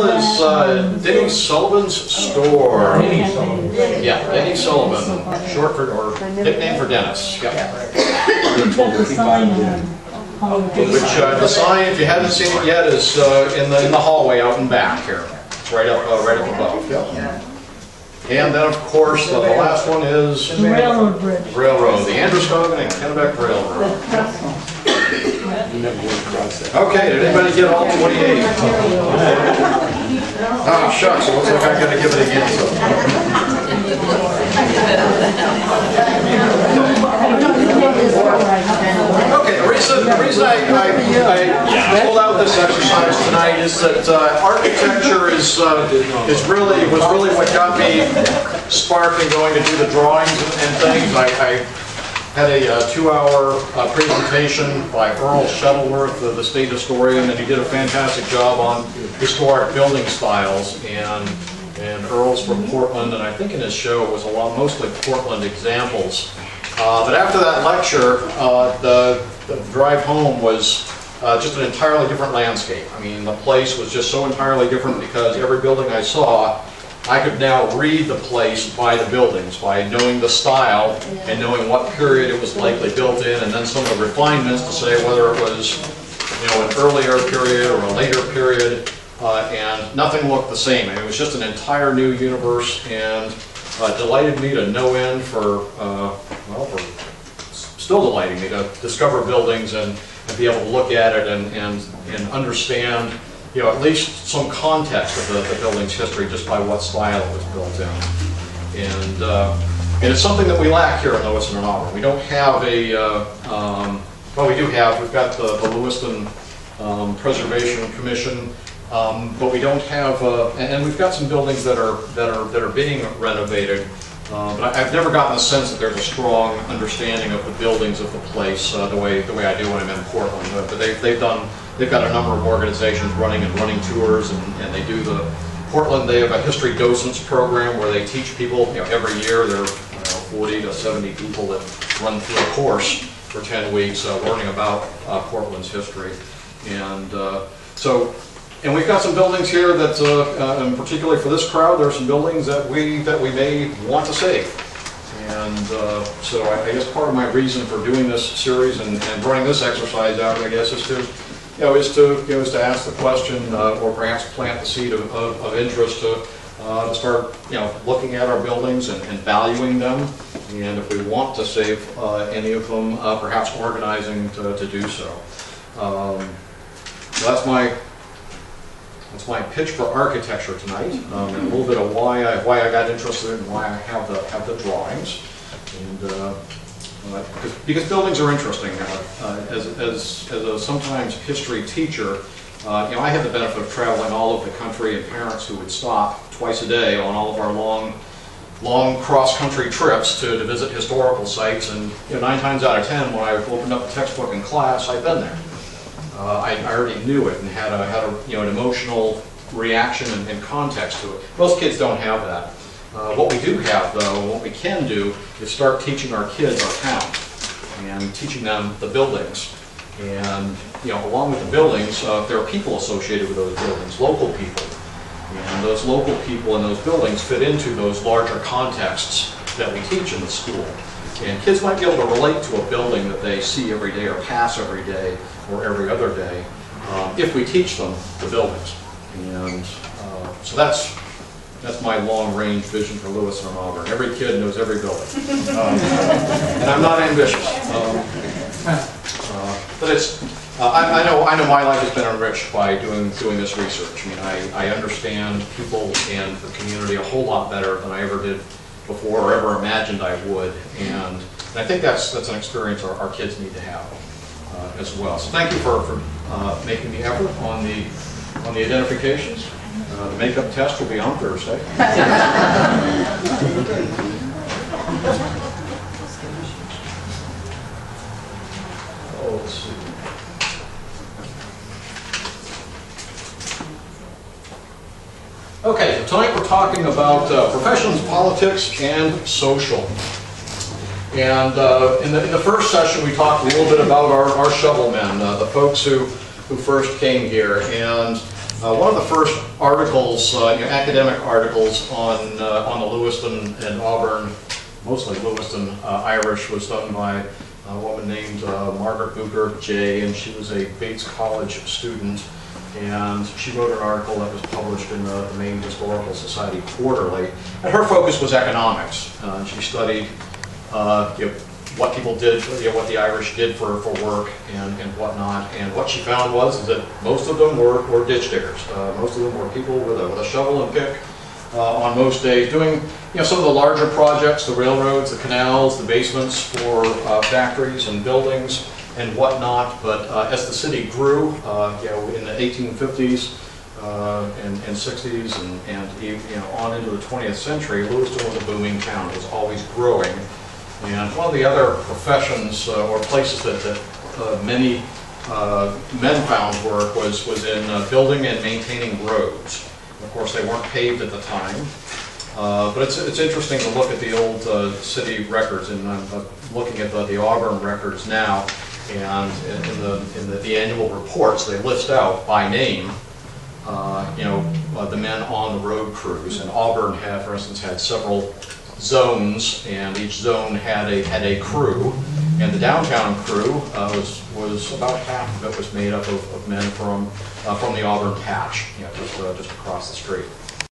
Is Denny Sullivan's store. Yeah, Denny Sullivan, short for, or nickname for Dennis. Yep. Which the sign, if you haven't seen it yet, is in the hallway out in back here. It's right up above. Yep. And then, of course, the last one is the railroad bridge. Railroad, the Androscoggin and Kennebec Railroad. Okay, did anybody get all 28? Ah, shucks, it looks like I gotta give it again. Okay, the reason I pulled out this exercise tonight is that architecture was really what got me sparked and going to do the drawings and things. I had a 2-hour presentation by Earl Shuttleworth, the state historian, and he did a fantastic job on historic building styles. And Earl's from Portland, and I think in his show it was mostly Portland examples. But after that lecture, the drive home was just an entirely different landscape. I mean, the place was just so entirely different because every building I saw, I could now read the place by the buildings, by knowing the style and knowing what period it was likely built in, and then some of the refinements to say whether it was, an earlier period or a later period, and nothing looked the same. I mean, it was just an entire new universe, and delighted me to no end for still delighting me to discover buildings and be able to look at it and understand, at least some context of the building's history just by what style it was built in. And it's something that we lack here in Lewiston and Auburn. We don't have well, we've got the Lewiston Preservation Commission, but we don't have, and we've got some buildings that are being renovated. But I've never gotten the sense that there's a strong understanding of the buildings of the place the way I do when I'm in Portland. But they've got a number of organizations running tours, and they do Portland. They have a history docents program where they teach people. Every year there are 40 to 70 people that run through a course for 10 weeks learning about Portland's history, and we've got some buildings here that, and particularly for this crowd, there are some buildings that we may want to save. And so I guess part of my reason for doing this series and running this exercise out, I guess, is to ask the question, or perhaps plant the seed of interest to start, looking at our buildings and valuing them, and if we want to save any of them, perhaps organizing to do so. That's my pitch for architecture tonight, and a little bit of why I got interested and why I have the drawings, and because buildings are interesting. As a sometimes history teacher, I had the benefit of traveling all over the country, and parents who would stop twice a day on all of our long cross-country trips to visit historical sites, and 9 times out of 10, when I opened up the textbook in class, I'd been there. I already knew it and had an emotional reaction and context to it. Most kids don't have that. What we do have, though, what we can do, is start teaching our kids our town and teaching them the buildings. And along with the buildings, there are people associated with those buildings, local people. And those local people and those buildings fit into those larger contexts that we teach in the school. And kids might be able to relate to a building that they see every day or pass every day or every other day if we teach them the buildings. And so that's my long-range vision for Lewiston and Auburn. Every kid knows every building. And I'm not ambitious. But I know my life has been enriched by doing this research. I mean, I understand people and the community a whole lot better than I ever did before or ever imagined I would, and I think that's an experience our kids need to have as well. So thank you for making the effort on the identifications. The makeup test will be on Thursday. Let's see. Okay, so tonight we're talking about professions, politics, and social. And in the first session we talked a little bit about our shovel men, the folks who first came here. And One of the first articles, academic articles on the Lewiston and Auburn, mostly Lewiston Irish, was done by a woman named Margaret Booker J., and she was a Bates College student. And she wrote an article that was published in the Maine Historical Society Quarterly. And her focus was economics. She studied what people did, what the Irish did for work and whatnot. And what she found was that most of them were ditch diggers. Most of them were people with a shovel and pick on most days, doing some of the larger projects, the railroads, the canals, the basements for factories and buildings and whatnot. But as the city grew, in the 1850s and 60s and on into the 20th century, Lewiston was a booming town. It was always growing. And one of the other professions or places that many men found work was in building and maintaining roads. Of course, they weren't paved at the time. But it's interesting to look at the old city records, and I'm looking at the Auburn records now. And in the annual reports, they list out by name, the men on the road crews. And Auburn had, for instance, had several zones, and each zone had a crew. And the downtown crew was about half of it was made up of men from the Auburn patch, just across the street.